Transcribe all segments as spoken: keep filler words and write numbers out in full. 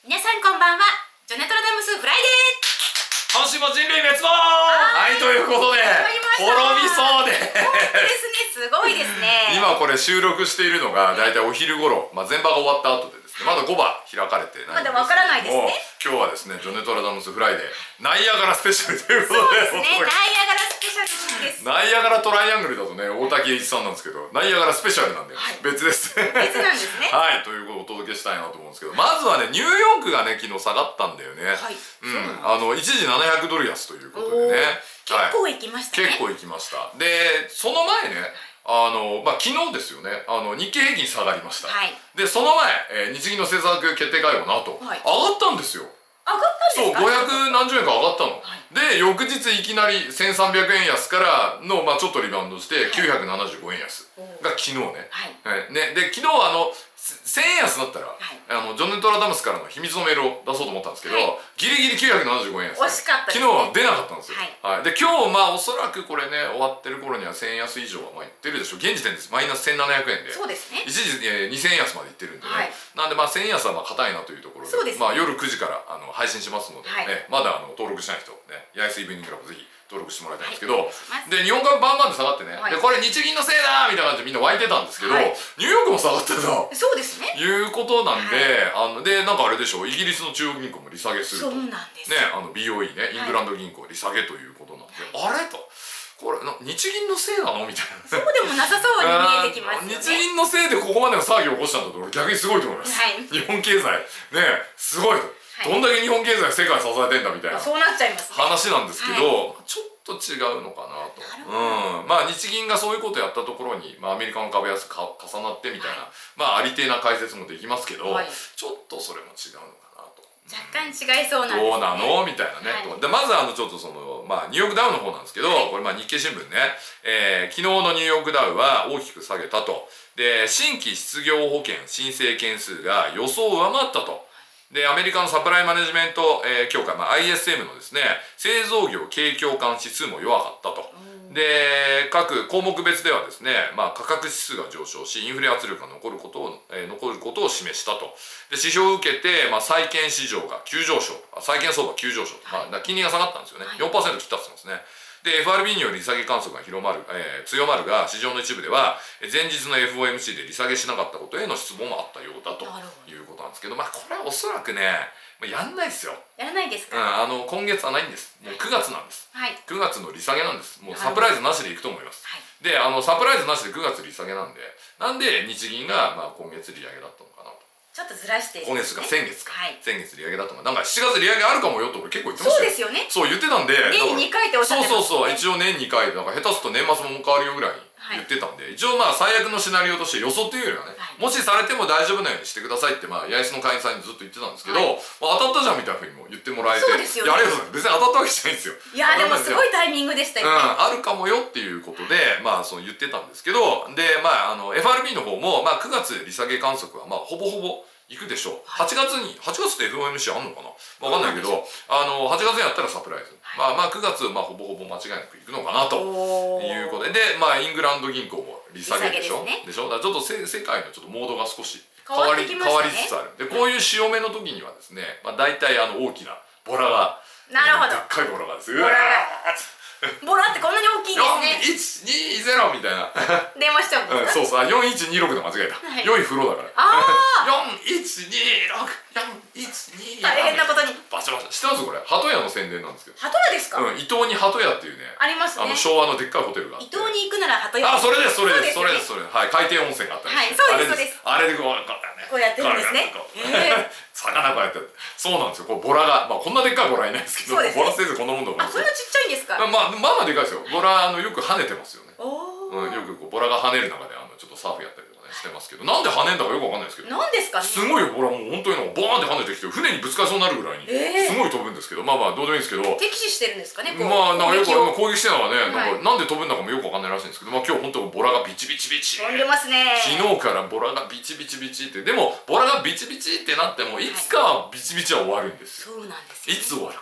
皆さんこんばんは。ジョネトラダムスフライデ今週も人類滅亡。はい、ということで滅びそうでですね、すごいですね。 今これ収録しているのがだいたいお昼頃、まあ、前場が終わった後でですね、まだごば開かれてないんですけども、 まだわからないですね。 今日はですね、ジョネトラダムスフライデーナイアガラスペシャルということで、 そうですね、ナイアガラスペシャルです。 ナイアガラトライアングルだとね、大滝栄一さんなんですけど、ナイアガラスペシャルなんで、はい、別です別なんですね。 はい、ということをお届けしたいなと思うんですけど、まずはね、ニューヨークがね、昨日下がったんだよね。はい、うん、あの一時ななひゃくドル安ということでね、 結構いきましたね。 結構いきました。で、その前ね、あのまあ、昨日ですよね、あの日経平均下がりました。はい、でその前、えー、日銀の政策決定会合の後、はい、上がったんですよ。 上がったんですか？ そう、ごひゃくなんじゅうえんか上がったの、はい、で翌日いきなりせんさんびゃくえん安からの、まあ、ちょっとリバウンドしてきゅうひゃくななじゅうごえん安が昨日ね、はいはい、ねで昨日あのせんえん安だったら、はい、あのジョネトラダムスからの秘密のメールを出そうと思ったんですけど、はい、ギリギリきゅうひゃくななじゅうごえん安、 惜しかったですね。 昨日は出なかったんですよ。はい、はい、で今日まあおそらくこれね終わってる頃にはせんえん安以上はまあいってるでしょう。現時点ですマイナスせんななひゃくえんで、 そうですね、 一時、えー、にせんえん安までいってるんでね、はい、なんでまあせんえん安はまあ硬いなというところで、 そうですね、 まあ夜くじからあの配信しますので、はい、ね、まだあの登録しない人ね、八重洲イブニングクラブぜひ登録してもらいたいんですけど、はい、で日本株バンバンで下がってね、はい、でこれ日銀のせいだみたいな感じでみんな湧いてたんですけど、はい、ニューヨークも下がってたそうですねいうことなんで、はい、あのでなんかあれでしょう、イギリスの中央銀行も利下げすると、 そうなんですね、あの ビーオーイー ね、イングランド銀行利下げということなんで、はい、あれとこれ日銀のせいなのみたいな、 そうでもなさそうに見えてきますよね。 日銀のせいでここまでの騒ぎを起こしたんだと俺逆にすごいと思います、はい、日本経済ねすごいと、はい、どんだけ日本経済世界支えてんだみたいな、 そうなっちゃいますね、 話なんですけど、はい、ちょっと違うのかなと。うん、まあ日銀がそういうことやったところに、まあ、アメリカの株安か重なってみたいな、はい、まあありていな解説もできますけど、はい、ちょっとそれも違うのかなと。 若干違いそうなんですね。 どうなのみたいなね、はい、でまずあのちょっとその、まあ、ニューヨークダウの方なんですけど、はい、これまあ日経新聞ね、えー、昨日のニューヨークダウは大きく下げたと。で新規失業保険申請件数が予想を上回ったと。でアメリカのサプライマネジメント、えー、協会、まあ、アイエスエム のですね製造業景況感指数も弱かったと。で各項目別ではですね、まあ、価格指数が上昇しインフレ圧力が残ることを、えー、残ることを示したと。で指標を受けて、まあ、債券市場が急上昇、債券相場急上昇、はい、まあ、金利が下がったんですよね、はい、よんパーセント 切ったって言ってますね。で エフアールビー による利下げ観測が広まる、えー、強まるが市場の一部では前日の エフオーエムシー で利下げしなかったことへの失望もあったようだということなんですけど、まあこれはおそらくねやんないですよ。 やらないですか？ うん、あの今月はないんです。もうくがつなんです、はい、くがつの利下げなんです。もうサプライズなしでいくと思います、はい、であのサプライズなしでくがつ利下げなんで、なんで日銀が、まあ、今月利上げだったのかなと。 ちょっとずらして、ね、 今月か先月か、はい、先月利上げだったのがなんかしちがつ利上げあるかもよと俺結構言ってましたよ。 そうですよね。 そう言ってたんで年ににかいっておっしゃってましたね。 そうそうそう、一応年にかいでなんか下手すると年末も変わるよぐらいに言ってたんで、はい、一応まあ最悪のシナリオとして予想っていうよりはね、はい、もしされても大丈夫なようにしてくださいってまあ八重洲の会員さんにずっと言ってたんですけど、はい、まあ、当たったじゃんみたいなふうにも言ってもらえて、 そうですよね、 いやありがとうございます。別に当たったわけじゃないんですよ。 いやでもすごいタイミングでしたよね、 うん、あるかもよっていうことでまあそう言ってたんですけど、でまああの エフアールビー の方も、まあ、くがつ利下げ観測はまあほぼほぼいくでしょう。はちがつにはちがつって エフオーエムシー あんのかな分かんないけど、あのはちがつにやったらサプライズ、はい、まあまあくがつまあほぼほぼ間違いなくいくのかなということで、でまあイングランド銀行も利下げでしょ、でしょ。だからちょっとせ世界のちょっとモードが少し変わり、変わりつつある。でこういう潮目の時にはですね、まあ大体あの大きなボラが、 なるほど、 でっかいボラがです。 ボラがボラってこんなに大きいんですね。 よんいちにゼロみたいな電話しちゃうんですか？ うん、そうそう、よんいちにろくで間違えた、はい、よんい風呂だからああよんいちにろく、よんいちにろく、 大変なことにバチバチ知ってます？これ鳩屋の宣伝なんですけど。 鳩屋ですか？ うん、伊東に鳩屋っていうねありますね、 あの昭和のでっかいホテルがあって、 伊東に行くなら鳩屋。 あ、それですそれですそれですそれです、はい、海底温泉があったりして、 はい、そうですそうです、 あれでこうこうやってるんですね。 魚こうやってそうなんですよ。こうボラが、まあこんなでっかいボラいないですけど、ボラせずこんなもんだと思うんですよ。 あ、そんなちっちゃいんですか？ まあまあまあでかいですよ。ボラあのよく跳ねてますよね。 おうん、よくこうボラが跳ねる中であのちょっとサーフやったりとかねしてますけど、なんで跳ねんだかよくわかんないですけど。 なんですかね。 すごいよ、ボラもう本当にのボーンって跳ねてきて船にぶつかりそうになるぐらいにすごい飛ぶんですけど、まあまあどうでもいいんですけど。 敵視してるんですかね。 まあなんかよく攻撃してるのがね、なんかなんで飛ぶんだかもよくわかんないらしいんですけど、まあ今日本当ボラがビチビチビチ飛んでますね。 昨日からボラがビチビチビチって、でもボラがビチビチってなってもいつかはビチビチは終わるんですよ。 そうなんですよ。いつ終わるか。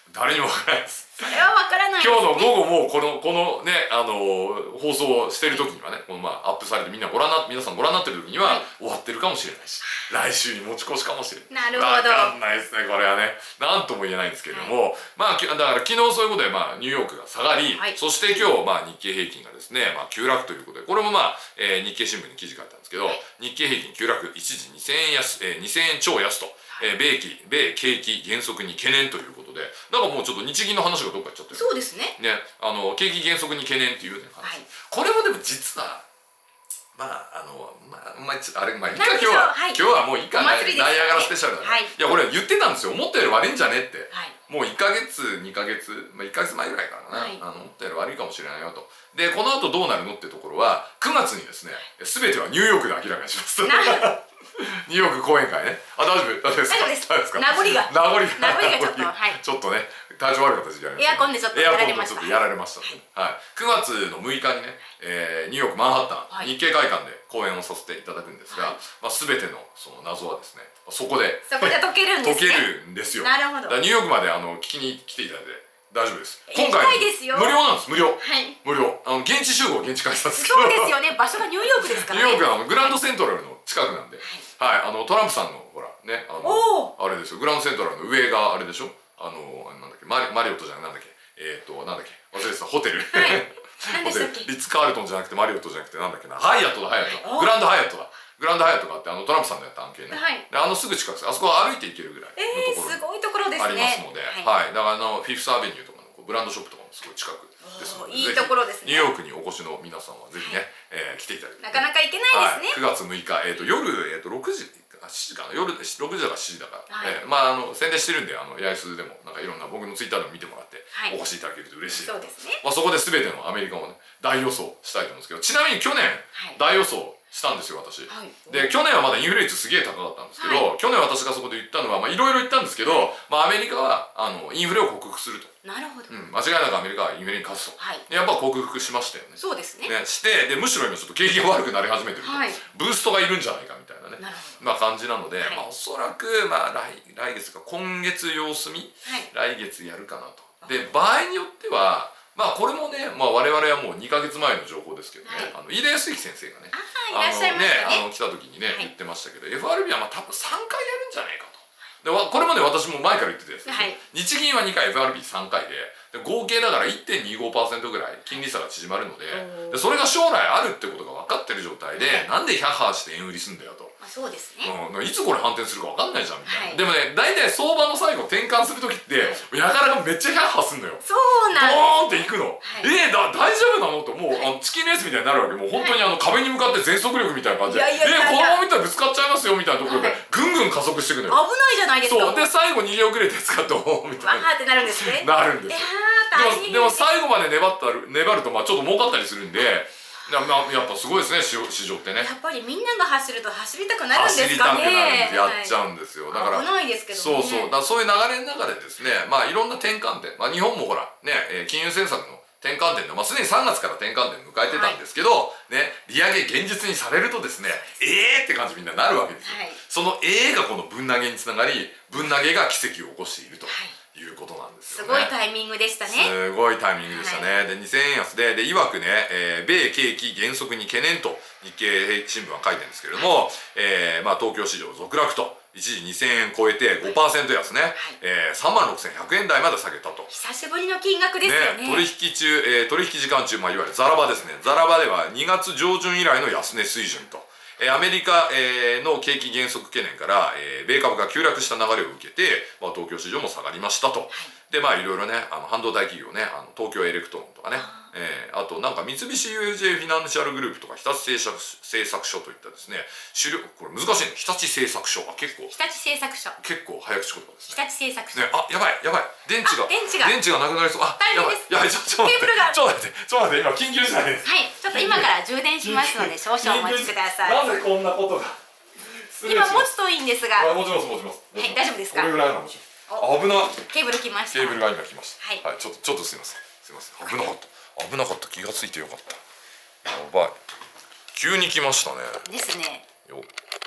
誰にもわからないです。 それはわからないですね。 今日の午後もこのこのねあの放送してる時にはね、このまあアップされてみんなご覧な皆さんご覧になってる時には、はい、終わってるかもしれないし、来週に持ち越しかもしれない。 なるほど。 わかんないですねこれはね。なんとも言えないんですけれども、はい、まあだから昨日そういうことでまあニューヨークが下がり、はい、そして今日まあ日経平均がですねまあ急落ということで、これもまあ、えー、日経新聞に記事書いたんですけど、はい、日経平均急落一時にせんえん安、えー、にせんえん超安と。えー、米期米景気減速に懸念ということで、だからもうちょっと日銀の話がどっか行っちゃってる。 そうですね。 ね、あの景気減速に懸念っていうね、はい、これもでも実はまああのまあまああれまあいいか今日は、はい、今日はもういいかナイアガラスペシャルだね。はい、いやこれ言ってたんですよ。思ったより悪いんじゃねって。はい、もういっかげつにかげつまあいっかげつまえぐらいからな、はい、あの思ったより悪いかもしれないよと。でこの後どうなるのってところはくがつにですね、全てはニューヨークで明らかにします。ニューヨーク講演会ね。あ、大丈夫大丈夫ですか。大丈夫です。大丈夫ですか。 名残が名残が名残がちょっとはい。 ちょっとね体調悪かった時期ありました。 エアコンでちょっとやられました。 エアコンでちょっとやられましたね。はい。くがつのむいかにね、えー、ニューヨークマンハッタン日経会館で講演をさせていただくんですが、まあ全てのその謎はですね、そこでそこで解けるんですね。 解けるんですよ。 なるほど。 ニューヨークまであの聞きに来ていただいて。大丈夫です。 今回無料なんです。無料。 はい。 無料。あの現地集合、現地改札。 そうですよね。場所がニューヨークですからね。 ニューヨークはあのグランドセントラルの近くなんで。はい。あのトランプさんのほらね、あのあれですよ。グランドセントラルの上があれでしょ。あのなんだっけ、マリマリオットじゃないなんだっけ。えっとなんだっけ。忘れてたホテル。はい。ホテル。リッツカールトンじゃなくてマリオットじゃなくてなんだっけな。ハイアットだハイアット。グランドハイアットだ。グランドハイアットがあって、あのトランプさんのやった案件ね。はい、であのすぐ近くです。あそこは歩いて行けるぐらいのところ。 えー、すごいところですね。 ありますので、はい。だからあのフィフスアベニューとかのブランドショップとかもすごい近くですので、 いいところですね。 ニューヨークにお越しの皆さんはぜひね、えー、来ていただきたい。 なかなか行けないですね。 はい、くがつむいか、えっと夜えっとろくじかしちじかな、夜ろくじだからしちじだから、はい、えー、まああの宣伝してるんで、あの八重洲でもなんかいろんな僕のツイッターでも見てもらって、はい、お越しいただけると嬉しい。 そうですね。 まあそこで全てのアメリカをね大予想したいと思うんですけど、ちなみに去年、はい、大予想したんですよ私、はい、で去年はまだインフレ率すげえ高かったんですけど、はい、去年私がそこで言ったのはまあいろいろ言ったんですけど、まあ、アメリカはあのインフレを克服すると。 なるほど、 うん、間違いなくアメリカはインフレに勝つと、はい、やっぱ克服しましたよね。 そうですね。 ねしてでむしろ今ちょっと景気が悪くなり始めてると、はい、ブーストがいるんじゃないかみたいなね、まあ感じなので、はい、まあおそらくまあ来来月か今月様子見、はい、来月やるかなと。で場合によってはまあこれもね、まあ、我々はもうにかげつまえの情報ですけどね、はい、あの飯田康之先生がねあいらっしゃいましたね、 あの来た時にね、はい、言ってましたけど エフアールビー はまあ多分さんかいやるんじゃないかと。でこれまで私も前から言ってたやつです、ね、はい、日銀はにかい エフアールビーさんかいでで合計だから いってんにごパーセント ぐらい金利差が縮まるので、でそれが将来あるってことが分かってる状態で、はい、なんでヒャッハーして円売りすんだよと。 あそうですね、 うん、いつこれ反転するか分かんないじゃんみたいな、はい、でもね大体相場の最後転換する時ってやからがめっちゃヒャッハーすんのよ。 そうなんドーンっていくの、はい、えー、だ大丈夫なのともう、はい、あのチキンレースみたいになるわけ。もう本当にあの壁に向かって全速力みたいな感じで、えー、このまま見たらぶつかっちゃいますよみたいなところで、はい、ぐんぐん加速していくのよ。 危ないじゃないですか。 そうで最後逃げ遅れて使っておみたいなわーってなるんですね。 なるんですよ。でも最後まで粘ったる粘るとまあちょっと儲かったりするんで、やっぱすごいですね市場ってね。 やっぱりみんなが走ると走りたくなるんですかね。 走りたくなるんです、やっちゃうんですよ。だから危ないですけどね。 そうそうだそういう流れの中でですね、まあいろんな転換点、まあ日本もほらね金融政策の転換点で、まあ、すでにさんがつから転換点迎えてたんですけど、はい、ね、利上げ現実にされるとですね、えーって感じみんななるわけですよ、はい、そのえーがこのぶん投げにつながり、ぶん投げが奇跡を起こしていると。はいいうことなんですよね。 すごいタイミングでしたね。 すごいタイミングでしたね。はい、でにせんえん安で、でいわくね、えー、米景気減速に懸念と日経新聞は書いてるんですけれども、はい、えー、まあ東京市場続落と。一時にせんえん超えて ごパーセント 安ね、はい、えー、さんまんろくせんひゃくえん台まで下げたと。 久しぶりの金額ですよね。 ね、取引中、えー、取引時間中、まあ、いわゆるザラバですね。ザラバではにがつ上旬以来の安値水準と。えー、アメリカ、えー、の景気減速懸念から、えー、米株が急落した流れを受けて、まあ、東京市場も下がりましたと。はい、でまあいろいろねあの半導体企業ねあの東京エレクトロンとかね、あ,、えー、あとなんか三菱 ユーエフジェー フィナンシャルグループとか日立製作製作所といったですね主力これ難しいね日立製作所あ結構日立製作所結構早口言葉ですね。 日立製作所ねあやばいやばい電池が電池が電池がなくなりそう。あ大変です。 やばいやばいちょっと待ってちょっと待ってちょっと待って今緊急事態です。 はいちょっと今から充電しますので少々お待ちください。 なぜこんなことが今持つといいんですが。 持ちます持ちます。 はい大丈夫ですか。 これぐらいなの持ちます。危なケーブル来ました。 ケーブルが今来ました。 はい、 はい、ちょっとちょっとすみませんすみません危なかった危なかった気がついてよかった。やばい急に来ましたね。 ですね。 よ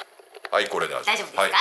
はい、これで大丈夫。 大丈夫ですか？はい。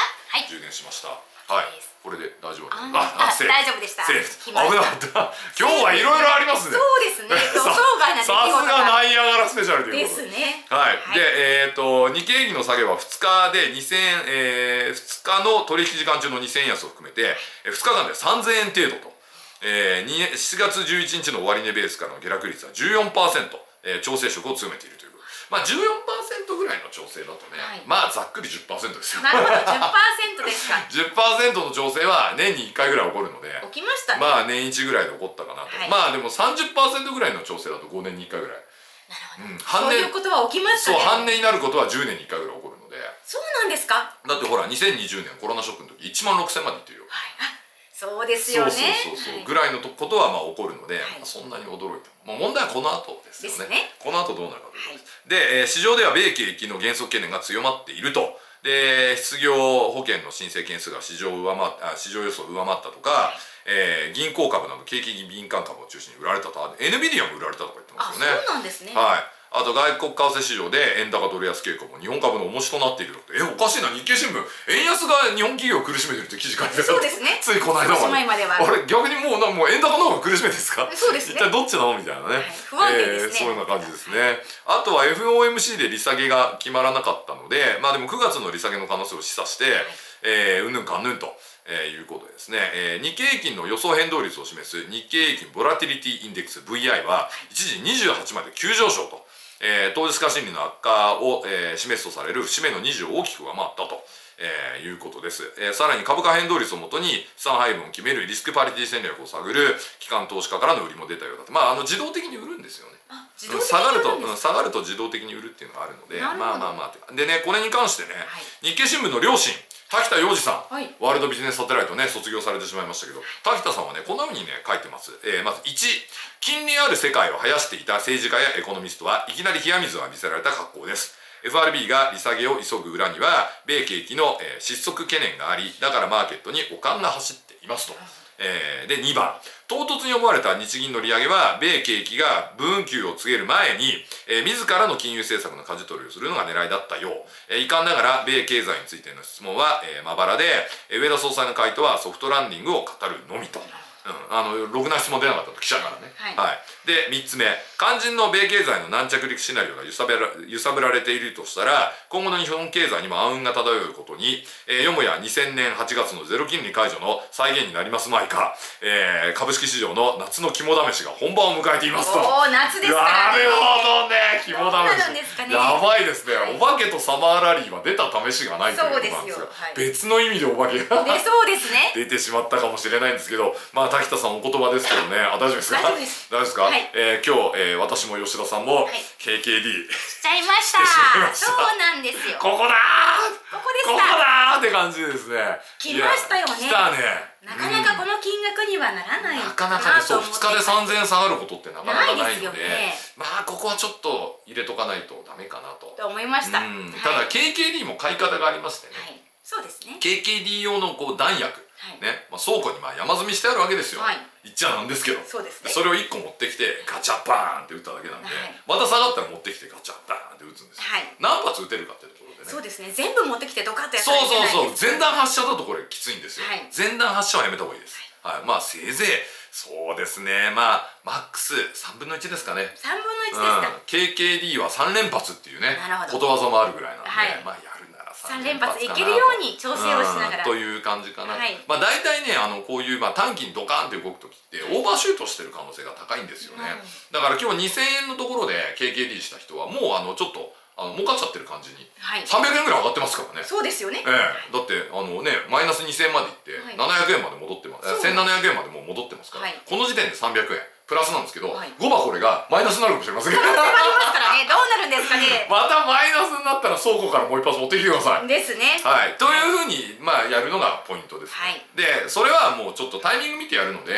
充電しました。はい。これで大丈夫。 あ、大丈夫でした。 セーフ。危なかった。今日はいろいろありますね。 そうですね。予想外な出来事が。 さすがナイアガラスペシャルということですね。 はい。で、えっと日経平均の下げはふつかでにせんえーふつかの取引時間中のにせんえん安を含めてふつかかんでさんぜんえん程度と。えー、しちがつじゅういちにちの終値ベースからの下落率は じゅうよんパーセント、えー、調整色を強めているということ。まあ じゅうよんパーセント ぐらいの調整だとね、はい、まあざっくり じゅっパーセント ですよ。 なるほど、じゅっパーセント ですか。 じゅっパーセント の調整は年にいっかいぐらい起こるので、 起きましたね。 まあ年いちぐらいで起こったかなと、はい、まあでも さんじゅっパーセント ぐらいの調整だとごねんにいっかいぐらい。 なるほど、うん、そういうことは起きましたね。 そう、半値になることはじゅうねんにいっかいぐらい起こるので。 そうなんですか。 だってほらにせんにじゅうねんコロナショックの時いちまんろくせんまでいってるよ。 はい、あ、そうですよね。 そうそうそうそう、はい、ぐらいのことはまあ起こるので、はい、そんなに驚いても、まあ、問題はこの後ですよね。ね、この後どうなるかということです。はい、で、えー、市場では米景気の減速懸念が強まっていると。で、失業保険の申請件数が市場を上回った市場予想を上回ったとか、はい、えー、銀行株など景気敏感株を中心に売られたと、エヌビディアも売られたとか言ってますよね。 あ、そうなんですね。 はい。あと外国為替市場で円高ドル安傾向も日本株の重しとなっていると。え、おかしいな、日経新聞円安が日本企業を苦しめてるって記事書いてる。 そうですね。 ついこの間まで。あれ、逆にもうなもう円高の方が苦しめてですか？ そうですね。 一体どっちなのみたいなね。はい、 不安定ですね。 えー、そういうような感じですね。あとは エフオーエムシー で利下げが決まらなかったので、まあでもくがつの利下げの可能性を示唆して、はい、えー、うんぬんかんぬんと。えー、いうことですね、えー、日経平均の予想変動率を示す日経平均ボラティリティインデックス ブイアイ は一時にじゅうはちまで急上昇と、えー、投資家心理の悪化を、えー、示すとされる節目のにじゅうを大きく上回ったと、えー、いうことです、えー、さらに株価変動率をもとに資産配分を決めるリスクパリティ戦略を探る機関投資家からの売りも出たようだと。まああの自動的に売るんですよね。下がると、うん、下がると自動的に売るっていうのがあるので、まあまあまあでね、これに関してね、はい、日経新聞の両親滝田洋二さん、はい、ワールドビジネスサテライトね卒業されてしまいましたけど、滝田さんはねこんなふうにね書いてます。えー、まずいち、金利ある世界を生やしていた政治家やエコノミストはいきなり冷や水を浴びせられた格好です。 エフアールビー が利下げを急ぐ裏には米景気の、えー、失速懸念があり、だからマーケットに悪感が走っていますと。えー、でにばん、唐突に思われた日銀の利上げは米景気が不運休を告げる前に、えー、自らの金融政策の舵取りをするのが狙いだったよう、えー、遺憾ながら米経済についての質問は、えー、まばらで、えー、上田総裁の回答はソフトランディングを語るのみと。うん、あのろくな質問出なかったと記者からね、はいはい、でみっつめ、肝心の米経済の軟着陸シナリオが揺さぶら揺さぶられているとしたら今後の日本経済にも暗雲が漂うことに、えー、よもやにせんねんはちがつのゼロ金利解除の再現になりますまいか、えー、株式市場の夏の肝試しが本番を迎えていますと。 おー、夏ですからね。 なるほどね、肝試し、 ね、 やばいですね、はい、お化けとサマーラリーは出た試しがないということなんですが、はい、別の意味でお化けが出そうですね出てしまったかもしれないんですけど、まあ滝田さんお言葉ですけどね、あ、大丈夫ですか？ 大丈夫です。 大丈夫ですか？はい、えー、今日、えー、私も吉田さんも ケーケーディー、はい、 しちゃいました。そうなんですよ。 ここだー、 ここですか。 ここだーって感じですね。 来ましたよね。 来たね。 なかなかこの金額にはならないなかなかね、そうふつかでさんぜんえん下がることってなかなかないので、 ね、 まあここはちょっと入れとかないとダメかなとと思いました。 うん、ただ ケーケーディー も買い方がありましてね、はい、 そうですね、 ケーケーディー 用のこう弾薬、はい、ね、まあ、倉庫にまあ山積みしてあるわけですよ、はい、言っちゃなんですけど、 そうですね、 それをいっこ持ってきてガチャバーンって打っただけなんで、はい、また下がったら持ってきてガチャバーンって打つんですよ、はい、何発打てるかってところでね。 そうですね、全部持ってきてドカッとやったらいけないです。 そうそうそう、前段発射だとこれきついんですよ、はい、前段発射はやめた方がいいです、はい、はい、まあせいぜいそうですね、まあマックスさんぶんのいちですかね。 さんぶんのいちですか、うん、 ケーケーディー はさん連発っていうねことわざもあるぐらいなんで、はい、まあやるならさん連発いけるように調整をしながら、 うん、という感じかな、はい、まあ大体ね、あのこういうまあ短期にドカーンって動く時ってオーバーシュートしてる可能性が高いんですよね、はい、だから今日にせんえんのところで ケーケーディー した人はもうあのちょっとあの儲かっちゃってる感じに、はい、さんびゃくえんぐらい上がってますからね。 そうですよね、 ええ、だってあのねマイナスにせんえんまでいってななひゃくえんまで戻ってます、はい、せんななひゃくえんまでもう戻ってますから、はい、この時点でさんびゃくえんプラスなんですけど、はい、ごばこれがマイナスになるかもしれませんけど、 可能性がありますからね。どうなるんですかねまたマイナスになったら倉庫からもう一発持ってきてくださいですね。 はい、というふうにまあやるのがポイントです、ね、はい、でそれはもうちょっとタイミング見てやるので、はい、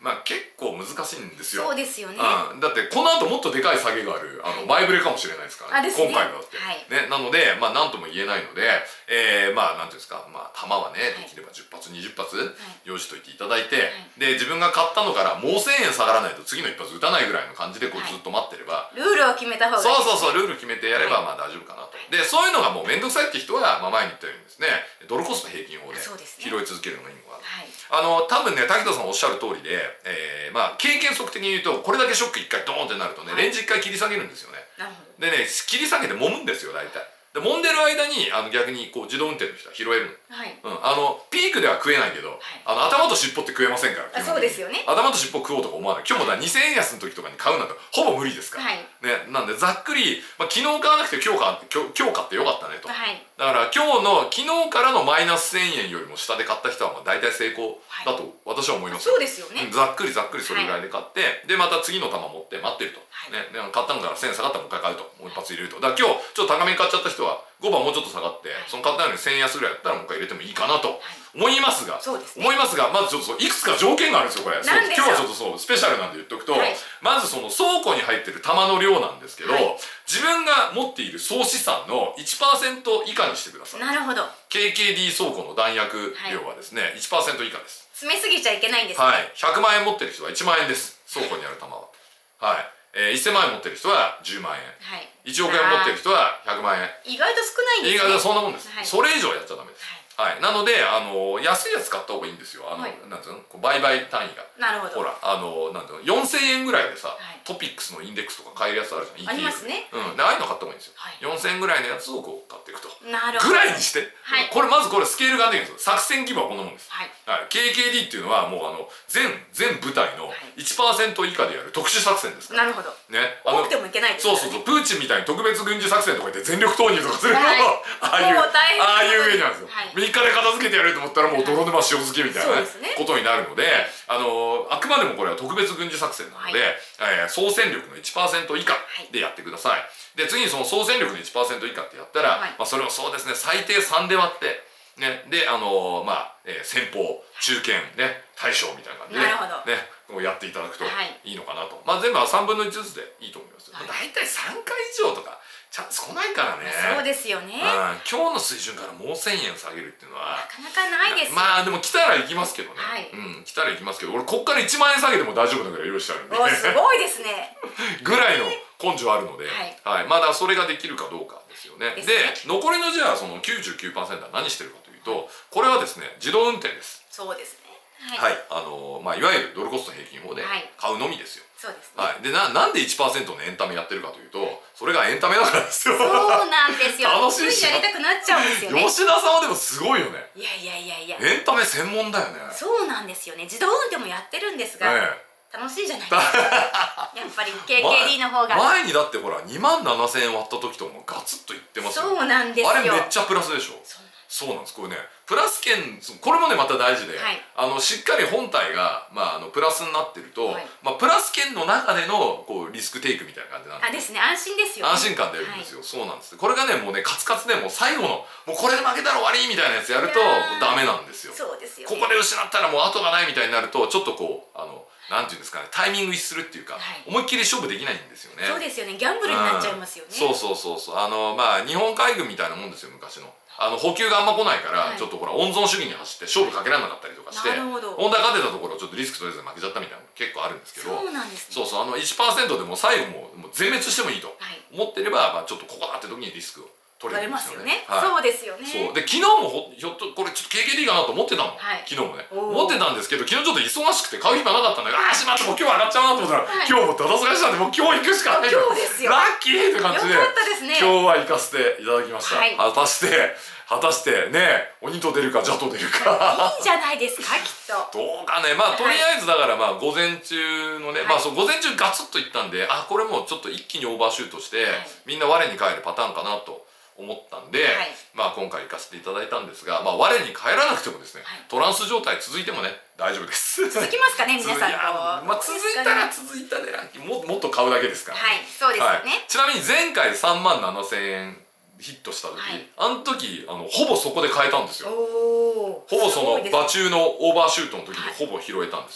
まあ結構難しいんですよ。 そうですよね、 うん、だってこの後もっとでかい下げがあるあの、はい、前触れかもしれないですからね、 ね、 今回のだって、はい、ね、なのでまあ何とも言えないので、えー、まあなんていうんですか、まあ弾はね、できればじゅっぱつにじゅっぱつ用意しといていただいて、はい、で自分が買ったのからもうせんえん下がらないと次の一発打たないぐらいの感じでこうずっと待ってれば、 はい、ルールを決めた方がいいですね。 そうそうそう、ルール決めてやればまあ大丈夫かなと、はい、でそういうのがもう面倒くさいって人は、まあ、前に言ったようにですねドルコスト平均法で拾い続けるのがいいのかな、はい、あの多分ね滝田さんおっしゃる通りで、えー、まあ経験則的に言うとこれだけショックいっかいドーンってなるとね、はい、レンジいっかい切り下げるんですよね。なるほど。でね切り下げて揉むんですよ大体。で揉んでる間にあの逆にこう自動運転の人は拾えるの、はい、うん、あのピークでは食えないけど、はい、あの頭と尻尾って食えませんから。 あ、そうですよね。 頭と尻尾食おうとか思わない。今日もだにせんえん安の時とかに買うなんてほぼ無理ですから、はい、ね、なんでざっくり、まあ、昨日買わなくて今日買って今日、今日買ってよかったねと、はい、だから今日の昨日からのマイナスせんえんよりも下で買った人はまあ大体成功だと私は思います、 はい、そうですよね、 うん、ざっくりざっくりそれぐらいで買って、はい、でまた次の玉持って待ってると、はい、ね、で買ったのからせんえん下がったらもう一回買うと、もう一発入れると。だから今日ちょっと高めに買っちゃった人はごばんもうちょっと下がって、はい、その買ったのにせんえん安ぐらいだったらもう一回入れてもいいかなと思いますが、はい、ね、思いますがまずちょっといくつか条件があるんですよこれ。今日はちょっとそうスペシャルなんで言っとくと、はい、まずその倉庫に入ってる玉の量なんですけど、はい、自分が持っている総資産の いちパーセント 以下にしてください。なるほど。 ケーケーディー 倉庫の弾薬量はですね、はい、いちパーセント 以下です。 詰めすぎちゃいけないんですね。 はい、ひゃくまんえん持ってる人はいちまんえんです、倉庫にある玉は。はい、えー、せんまんえん持ってる人はじゅうまんえん、はい、いちおくえん持ってる人はひゃくまんえん。 意外と少ないんですね。 意外とそんなもんです、はい、それ以上やっちゃダメです。はい、はい、なのであの安いやつ買った方がいいんですよ。あの、はい、なんていうのこう売買単位が。なるほど。ほらあのなんていうのよんせんえんぐらいでさ、はい、トピックスのインデックスとか買えるやつあるじゃん。ありますね。うん、でああいうの買った方がいいんですよ、はい、よんせんえんぐらいのやつをこう買っていくと。なるほど。ぐらいにして、はい、これまずこれスケールができるんですよ。作戦規模はこんなもんです。はい、はい、ケーケーディー っていうのはもうあの全全部隊の いちパーセント 以下でやる特殊作戦ですから。なるほどね。多くてもいけないですからね。そうそうそう、プーチンみたいに特別軍事作戦とか言って全力投入とかするの、はい、ああいうああいうイメージなんですよ、はい、みっかで片付けてやると思ったらもう泥沼塩漬けみたいな、ね、ね、ことになるので、あのあくまでもこれは特別軍事作戦なので、はい、えー、総戦力の いちパーセント 以下でやってください。で次にその総戦力の いちパーセント 以下ってやったら、はい、まあ、それをそうですね最低さんで割ってね、であのー、まあ、えー、先方中堅ね大将みたいな感じでね、ねこうやっていただくといいのかなと、はい、まあ全部はさんぶんのいちずつでいいと思います、はい、大体さんかい以上とかチャンス来ないからね。そうですよね、うん、今日の水準からもうせんえん下げるっていうのはなかなかないですよ。まあでも来たら行きますけどね、はい、うん、来たら行きますけど俺こっからいちまんえん下げても大丈夫なぐらい用意してあるんで、おすごいですねぐらいの根性あるので、はいはい、まだそれができるかどうかですよね。で、ね、残りのじゃあその きゅうじゅうきゅうパーセント は何してるかというと、これはですね自動運転です。そうですね、はい、はい、あのー、まあいわゆるドルコスト平均法で買うのみですよ。そうですね。はい、でななんで いちパーセント のエンタメやってるかというと、それがエンタメだからですよ。そうなんですよ楽しいしやりたくなっちゃうんですよね。吉田さんはでもすごいよね。いやいやいやいや、エンタメ専門だよね。そうなんですよね。自動運転もやってるんですが、ね、楽しいじゃないですかやっぱり ケーケーディー の方が。前にだってほらにまんななせんえん割った時ともガツッといってますよ。そうなんですよ。あれめっちゃプラスでしょ。そうなんです。これねプラス券これもねまた大事で、はい、あのしっかり本体が、まあ、あのプラスになってると、はい、まあ、プラス券の中でのこうリスクテイクみたいな感じなんで、あですね、安心ですよ、ね、安心感出るんですよ、はい、そうなんです。これがねもうねカツカツでもう最後のもうこれで負けたら終わりみたいなやつやるとダメなんですよ。そうですよ、ね、ここで失ったらもう後がないみたいになるとちょっとこうあのなんていうんですかね、タイミング逸するっていうか、はい、思いっきり勝負できないんですよね。そうですよね、ギャンブルになっちゃいますよね、うん、そうそうそうそう、あのまあ日本海軍みたいなもんですよ昔の。あの補給があんま来ないから、はい、ちょっとほら温存主義に走って勝負かけられなかったりとかして、本題勝てたところちょっとリスク取れず負けちゃったみたいなの結構あるんですけど、そうなんですね。そうそう、あの いちパーセント でも最後ももう全滅してもいいと思ってれば、はい、まあちょっとここだって時にリスクを取れるんですよね。はい、そうですよね。そうで昨日もほひょっとこれちょっと ケーケーディー かなと思ってたの、はい、昨日もね思ってたんですけど、昨日ちょっと忙しくて買う暇なかったんだけど、ああしまってもう今日上がっちゃうなと思ったら、はい、今日もダダ下がりしたんでもう今日行くしかない。今日ですよ。ラッキーって感じで、よかったですね。今日は行かせていただきました。はい、果たして果たしてね鬼と出るか蛇と出るかいいんじゃないですかきっと。どうかね、まあとりあえずだからまあ午前中のね、はい、まあそう午前中ガツッといったんで、あこれもうちょっと一気にオーバーシュートして、はい、みんな我に返るパターンかなと思ったんで、はい、まあ今回行かせていただいたんですが、まあ我に返らなくてもですね、はい、トランス状態続いてもね大丈夫です。続きますかね皆さん。いやまあ続いたら続いたでランキング も, もっと買うだけですから、ね、はいそうですよね、はい、ちなみに前回さんまんななせんえんヒットした時、はい、あの時あのほぼそこで買えたんですよ。ほぼその馬中のオーバーシュートの時にほぼ拾えたんですよ。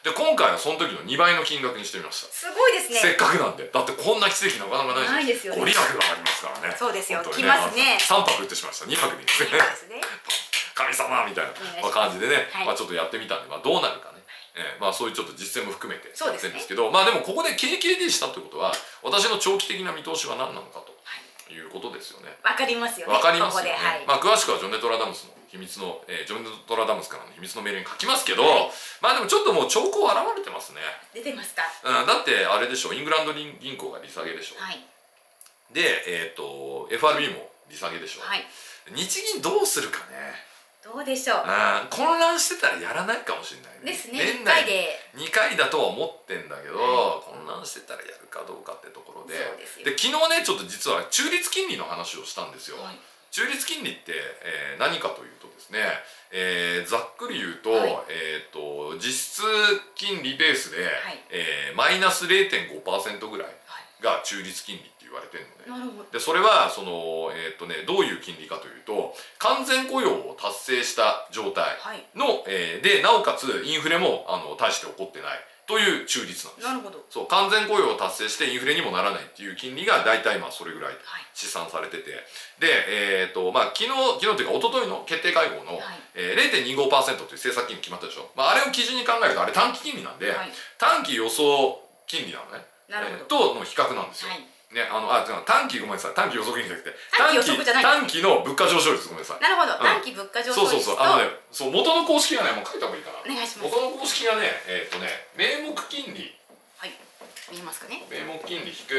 で今回はその時のにばいの金額にしてみました。 すごいですね。 せっかくなんで。だってこんな奇跡なかなかないないですよね。 ご利益がありますからね。 そうですよ、 本当に来ますね。 さんぱく打ってしまいました。にはくでいいですね。神様みたいな感じでね、まあちょっとやってみたんで、まあどうなるかね、えー、まあそういうちょっと実践も含めてやってるんですけど、まあでもここで ケーケーディー したってことは私の長期的な見通しは何なのかということですよね。 わかりますよね。 わかりますよね。 ここで、はい、 まあ詳しくはジョン・ネトラダムスの秘密の、えー、ジョン・ネトラダムスからの秘密のメールに書きますけど、はい、まあでもちょっともう兆候現れてますね。 出てますか。 うん、だってあれでしょ、イングランド銀行が利下げでしょ。 はい、 で、えっ、ー、と エフアールビー も利下げでしょ。はい、日銀どうするかね。 どうでしょう。 あ、混乱してたらやらないかもしれないね。 ですね。年内でにかいだとは思ってんだけど、はい、混乱してたらやるかどうかってところで、で昨日ねちょっと実は中立金利の話をしたんですよ。はい、中立金利って、えー、何かというとですね、えー、ざっくり言うと、はい、えっと実質金利ベースで、はい、えー、マイナス れいてんごパーセント ぐらいが中立金利って言われてるのね。でそれはその、えーっとね、どういう金利かというと完全雇用を達成した状態の、はい、えー、でなおかつインフレもあの大して起こってないという中立なんです。 なるほど。 そう、完全雇用を達成してインフレにもならないっていう金利が大体まあそれぐらい試算されてて、はい、で、えーとまあ、昨日昨日というか一昨日の決定会合の、はい、えー、れいてんにごパーセント という政策金利決まったでしょ。まあ、あれを基準に考えるとあれ短期金利なんで、はい、短期予想金利なのね。なるほど。えー、との比較なんですよ。はい、ね、あのあ短期ごめんなさい、短期予測金利じゃなくて短期予測じゃない、 短期の物価上昇率、ごめんなさい。 なるほど、うん、短期物価上昇率とそうそうそう、あのね、そう元の公式がねもう書いた方がいいかな。 お願いします。 元の公式がね、えっ、ー、とね名目金利、 はい、見えますかね。 名目金利引く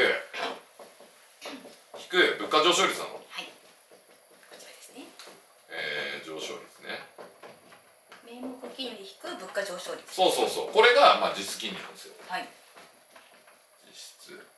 引く物価上昇率なの。 はい、こちらですね。 えー、上昇率ね。 名目金利引く物価上昇率。 そうそうそう、これがまあ実質金利なんですよ。はい。実質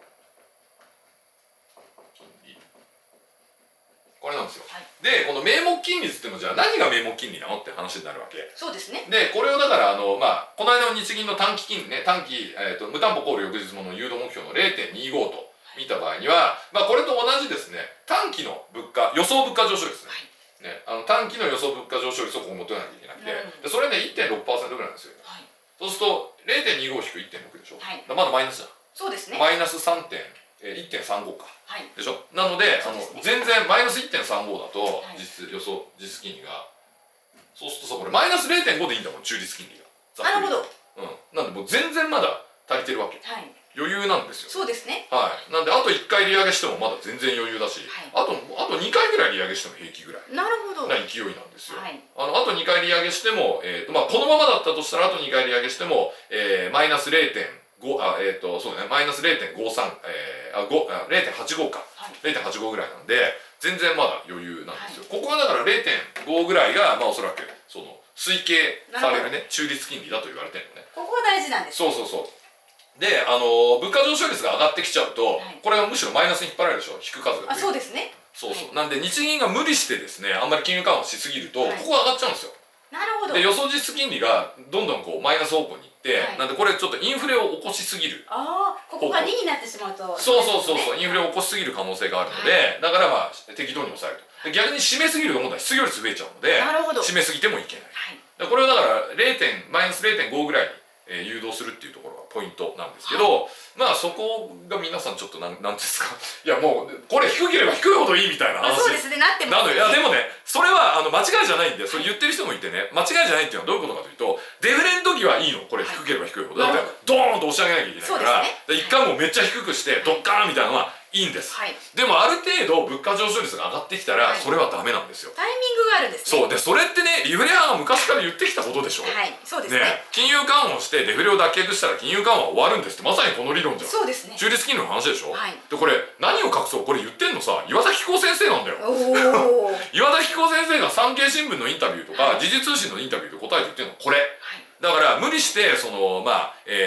これなんですよ。はい、でこの名目金利っていうのじゃあ何が名目金利なのって話になるわけ。 そうですね。 でこれをだからあの、まあ、この間の日銀の短期金利ね、短期、えー、と無担保コール翌日もの誘導目標の れいてんにご と見た場合には、まあ、これと同じですね短期の物価予想物価上昇率ね、はい、ね、あの短期の予想物価上昇率をここ求めなきゃいけなくて、でそれね いってんろくパーセント ぐらいなんですよ。はい、そうすると れいてんにご 引く いってんろく でしょ。はい、まだマイナスじゃん。 そうですね。 マイナス さんてんいってんさんご か、はい、でしょ。なので、あの全然マイナス いってんさんご だと実質予想実質金利が、そうするとさこれマイナス れいてんご でいいんだもん中立金利が。 なるほど。 うん、なんでもう全然まだ足りてるわけ、はい、余裕なんですよ。 そうですね。 はい、なんであといっかい利上げしてもまだ全然余裕だし、はい、あとあとにかいぐらい利上げしても平気ぐらいな勢いなんですよ。はい、あのあとにかい利上げしても、えーとまあ、このままだったとしたらあとにかい利上げしても、えー、マイナス れいてんご、あ、えっ、ー、と、そうね、マイナス れいてんごさん、えー、あ、ご、あ、れいてんはちご か、はい、れいてんはちご ぐらいなんで、全然まだ余裕なんですよ。はい、ここはだから れいてんご ぐらいが、まあおそらく、その、推計されるね、中立金利だと言われてるのね。 ここが大事なんです、 ね。そうそうそう。で、あの、物価上昇率が上がってきちゃうと、はい、これはむしろマイナスに引っ張られるでしょ、引く数が。 あ、そうですね。 そうそう。はい、なんで、日銀が無理してですね、あんまり金融緩和しすぎると、はい、ここが上がっちゃうんですよ。 なるほど。 で予想実質金利がどんどんこうマイナス方向にいって、はい、なんでこれちょっとインフレを起こしすぎる。 ああ、ここがにになってしまうと、 そうそうそうそう、インフレを起こしすぎる可能性があるので、はい、だからまあ適当に抑えると。逆に締めすぎると今度は失業率増えちゃうので、なるほど、締めすぎてもいけない。はい、これをだかられいてんマイナス れいてんご ぐらいに、えー、誘導するっていうところがポイントなんですけど、はい、まあそこが皆さんちょっとなんなんですかいやもうこれ低ければ低いほどいいみたいな話。 そうですね、なってますね。 いやでもねそれはあの間違いじゃないんで、それ言ってる人もいてね、間違いじゃないっていうのはどういうことかというと、デフレの時はいいの、これ低ければ低いほど、はい、だってドーンと押し上げなきゃいけないから、ね、一回もめっちゃ低くしてドッカーンみたいなのはいいんです、はい、でもある程度物価上昇率が上がってきたら、はい、それはダメなんですよ。 タイミングがあるんですね。 そうで、それってねリフレ派が昔から言ってきたことでしょ。 はい、そうですね。ね、 金融緩和をしてデフレを脱却したら金融緩和は終わるんですって、まさにこの理論じゃん。 そうですね。 中立金利の話でしょ。はい、でこれ何を隠そう、これ言ってんのさ岩崎紀子先生なんだよ。岩崎紀子先生が産経新聞のインタビューとか、はい、時事通信のインタビューで答えて言ってるのこれ、はい、だから無理してそのまあ、えー、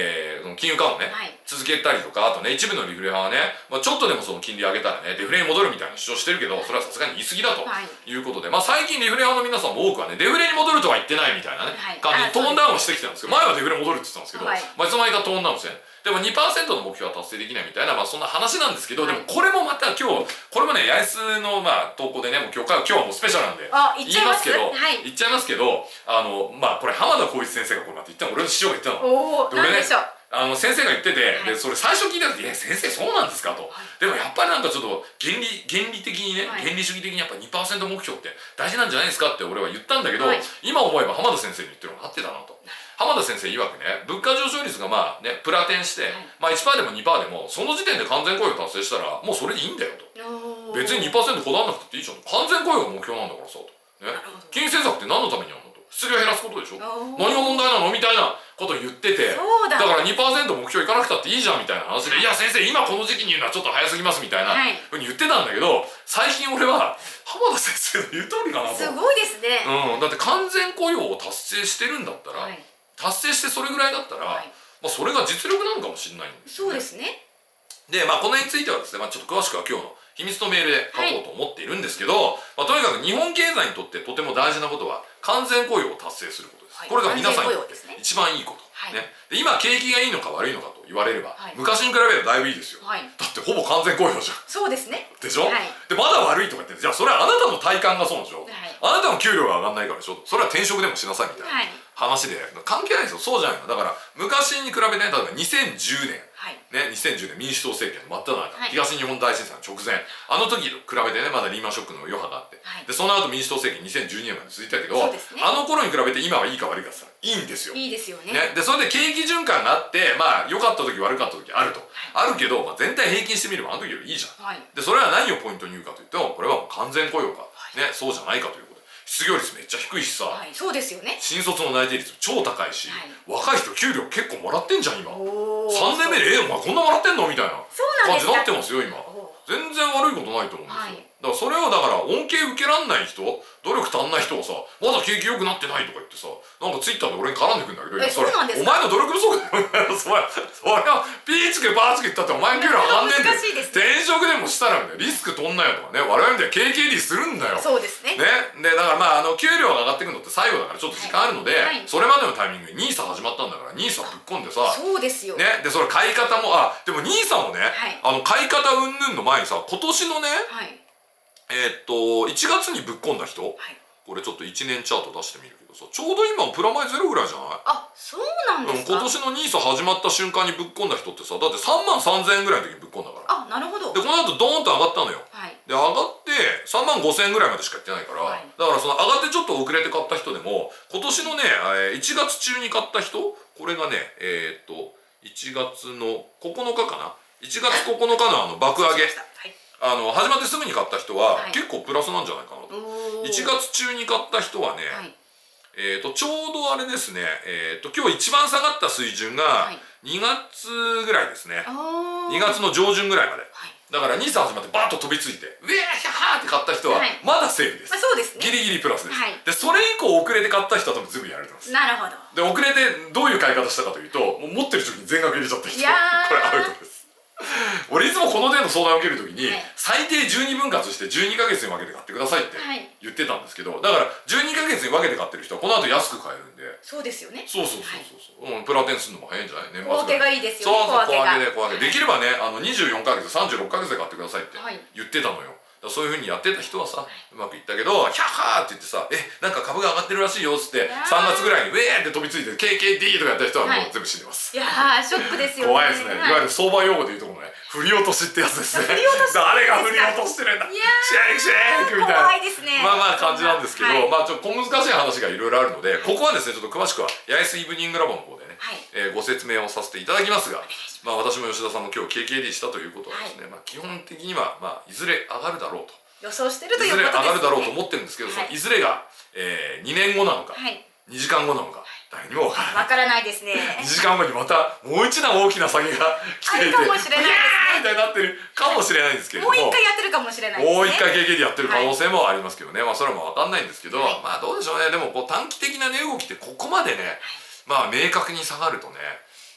の金融緩和ね、 はい、 続けたりとか、あとね一部のリフレ派はね、まあ、ちょっとでもその金利上げたらねデフレに戻るみたいな主張してるけど、それはさすがに言い過ぎだということで、まあ最近リフレ派の皆さんも多くはねデフレに戻るとは言ってないみたいなね、 はい、 感じでトーンダウンをしてきてたんですけど、前はデフレ戻るって言ってたんですけど、 はい、 まあいつの間にかトーンダウンしてね、でも にパーセント の目標は達成できないみたいな、まあそんな話なんですけど、はい、でもこれもまた今日これもね八重洲のまあ投稿でね、もう今日今日はもうスペシャルなんで言いますけど、 はい、 言っちゃいますけど、あのまあこれ浜田光一先生がこれまって言ったの、俺の師匠が言ったの。 おお、なんでしょう。 あの先生が言ってて、 はい、 でそれ最初聞いた時「え先生そうなんですか?」と、はい、でもやっぱりなんかちょっと原理原理的にね、はい、原理主義的にやっぱ にパーセント 目標って大事なんじゃないですかって俺は言ったんだけど、はい、今思えば浜田先生に言ってるのが合ってたなと。浜田先生曰くね、物価上昇率がまあねプラテンして、はい、まあ いちパーセント でも にパーセント でもその時点で完全雇用達成したらもうそれでいいんだよと。別に にパーセント こだわらなくていいじゃん、完全雇用が目標なんだからさと、ね、金融政策って何のためにやるのと、失業減らすことでしょ、何が問題なのみたいなことを言ってて、だから にパーセント 目標いかなくたっていいじゃんみたいな話で、いや先生今この時期に言うのはちょっと早すぎますみたいなふうに言ってたんだけど、最近俺は浜田先生の言う通りかなと。 すごいですね、 うん、だって完全雇用を達成してるんだったら、はい、達成してそれぐらいだったら、はい、まあそれが実力なのかもしれないんですよね。 そうですね。 でまあこの辺についてはですね、まあ、ちょっと詳しくは今日の秘密のメールで書こうと思っているんですけど、はい、まあ、とにかく日本経済にとってとても大事なことは完全雇用を達成することです、はい、これが皆さんにとって一番いいこと、はい、ね、で今景気がいいのか悪いのかと言われれば、はい、昔に比べればだいぶいいですよ、はい、だってほぼ完全雇用じゃん。 そうですね。 でしょ、 はい、 でまだ悪いとか言って、じゃあそれはあなたの体感がそうでしょ、はい、あなたの給料が上がんないからでしょ、それは転職でもしなさいみたいな、はい、話で関係ないですよ。そうじゃないの。だから昔に比べてね、例えばにせんじゅうねん、はい、ね、にせんじゅうねん民主党政権の真っ只中、はい、東日本大震災の直前、あの時と比べてねまだリーマンショックの余波があって、はい、でその後民主党政権にせんじゅうにねんまで続いたけど、ね、あの頃に比べて今はいいか悪いかって言ったらいいんですよ。 いいですよ ね, ねでそれで景気循環があって、まあ良かった時悪かった時あると、はい、あるけど、まあ、全体平均してみればあの時よりいいじゃん、はい、でそれは何をポイントに言うかというと、これはもう完全雇用か、はい、ね、そうじゃないかということで、失業率めっちゃ低いしさ、 はい、そうですよね。 新卒の内定率超高いし、はい、若い人給料結構もらってんじゃん今。さんねんめで「えお前こんなもらってんの?」みたいな感じになってますよ今。全然悪いことないと思うんですよ、はい、だからそれはだから恩恵受けらんない人、努力足んない人がさ、まだ景気良くなってないとか言ってさ、なんかツイッターで俺に絡んでくんだけど、 えそれお前の努力不足だよそれはピーチクパーチク言ったってお前の給料上がんねえんだよ。転職でもしたらねリスク取んなよとかね、我々みたいに ケーケーディー するんだよ。 そうですね。 ねでだからまああの給料が上がってくるのって最後だからちょっと時間あるので、はいはい、それまでのタイミングにニーサ始まったんだから、ニーサぶっ込んでさ、 そうですよね、でそれ買い方も、あでもニーサもね、はい、あの買い方云々の前にさ、今年のね、はい、えー、っといちがつにぶっ込んだ人、はい、これちょっといちねんチャート出してみるけどさ、ちょうど今プラマイゼロぐらいじゃない？ あ、そうなんですか。 今年のニーサ始まった瞬間にぶっ込んだ人ってさ、だってさんまんさんぜんえんぐらいの時にぶっ込んだから。 あ、なるほど。 でこの後ドーンと上がったのよ、はい、で上がってさんまんごせんえんぐらいまでしかいってないから、はい、だからその上がってちょっと遅れて買った人でも今年のね、えー、いちがつ中に買った人、これがねえー、っといちがつのここのかかな、いちがつここのかのあの爆上げ、はい、あの始まってすぐに買った人は、はい、結構プラスなんじゃないかなと。いちがつ中に買った人はね、はい、えーとちょうどあれですね、えーと今日一番下がった水準がにがつぐらいですね、はい、にがつの上旬ぐらいまで、はい、だからニーサ始まってバーッと飛びついて「うえーひゃはー」って買った人はまだセーフです、 はい、まあそうですね、 ギリギリプラスです、はい、でそれ以降遅れて買った人は多分全部やられてます。 なるほど。 で遅れてどういう買い方したかというと、もう持ってる時に全額入れちゃった人、これアウトです。俺いつもこの程度相談を受ける時に、はい、最低じゅうにぶん割してじゅうにかげつに分けて買ってくださいって言ってたんですけど、だからじゅうにかげつに分けて買ってる人はこの後安く買えるんで。そうですよね。そうそうそうそう、はい、うん、プラテンするのも早いんじゃない？年末小分けがいいですよね。 そうそう、小分けで小分けできればね、あのにじゅうよんかげつさんじゅうろっかげつで買ってくださいって言ってたのよ。そういうふうにやってた人はさ、うまくいったけど「ヒャッハー!」って言ってさ「えなんか株が上がってるらしいよ」っつってさんがつぐらいにウェーって飛びついて ケーケーディー とかやった人はもう全部死んでます。 いやーショックですよね。 怖いですね。いわゆる相場用語で言うところね、振り落としってやつですね。誰が振り落としてるんだ、シェイクシェイクみたいな、 怖いですね。 まあまあ感じなんですけど、まあちょっと小難しい話がいろいろあるので、ここはですねちょっと詳しくは八重洲イブニングラボの方でね、えご説明をさせていただきますが、まあ私も吉田さんも今日 ケーケーディー したということはですね、まあ基本的にはまあいずれ上がるだろうと予想してるということですね。 いずれ上がるだろうと思ってるんですけど、そのいずれが、えー、にねんごなのか、はい、にじかんごなのか、誰にも分からない。分からないですね。にじかんごにまたもう一段大きな下げが来ていて、 かもしれないですね。 みたいになってるかもしれないんですけれども、 もう一回やってるかもしれないですね。 もう一回 ケーケーディー やってる可能性もありますけどね、まあそれも分かんないんですけど、はい、まあどうでしょうね。でもこう短期的な値動きってここまでね、はい、まあ明確に下がるとね、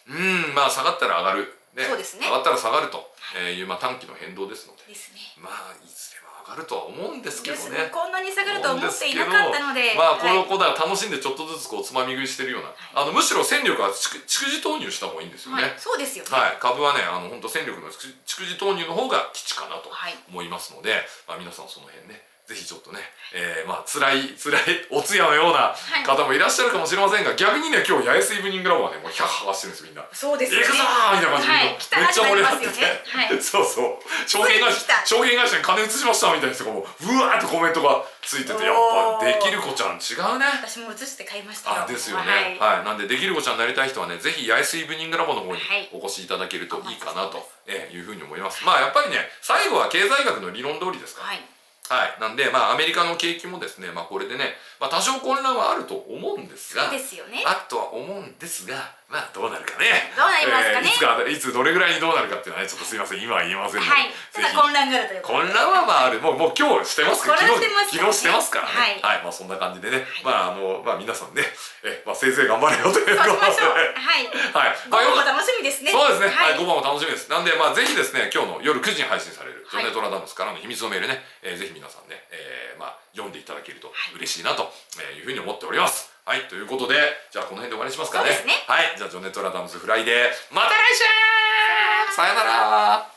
うんまあ下がったら上がる、ね、 そうですね上がったら下がるという、まあ、短期の変動ですのでですね。 まあいずれは上がるとは思うんですけどですね。 ねこんなに下がるとは思っていなかったので、 まあこのはい子だ楽しんでちょっとずつこうつまみ食いしてるような、あのむしろ戦力は蓄蓄字投入した方がいいんですよね。 はい、そうですよね。 はい、株はねあの本当戦力の蓄蓄字投入の方が基地かなとはい思いますので、まあ、皆さんその辺ねぜひちょっとね、えー、まあ辛い辛いお通夜のような方もいらっしゃるかもしれませんが、逆にね今日八重洲イブニングラボはねもうヒャッハーしてるんですよみんな。 そうですよね。 行くぞーみたいな感じで、 はい、 めっちゃ盛り上がってて、 はい、 そうそう証券会社証券会社に金移しましたみたいな人がもううわーってコメントがついてて、やっぱできる子ちゃん違うね。 私も移して買いましたよ。 あですよね、はい、はい、なんでできる子ちゃんになりたい人はねぜひ八重洲イブニングラボの方にお越しいただけるといいかなというふうに思います。まあやっぱりね最後は経済学の理論通りですから、 はいはい、なんでまあアメリカの景気もですね、まあ、これでね、まあ、多少混乱はあると思うんですが、 そうですよね、 あとは思うんですが、まあどうなるかね、 どうなりますかね、 えー、いつかいつどれぐらいにどうなるかっていうのはねちょっとすいません今は言えませんので、 はい、ただ混乱があるということで、 混乱はまあある、もうもう今日してますけど、昨日昨日してますからね、 はい、 はい、まあそんな感じでね、まああのまあ皆さんね、えまあせいぜい頑張れよということで、はい、はい、 ごばんも楽しみですね。 そうですね、はい、ごばんも楽しみです。なんでまあぜひですね今日の夜くじに配信されるジョネ・トラダムスからの秘密のメールね、えー、ぜひ皆さんね、えー、まあ読んでいただけると嬉しいなというふうに思っております。はい、ということでじゃあこの辺で終わりにしますかね。 そうですね。 はい、じゃあジョネ・トラダムスフライデーまた来週さよなら。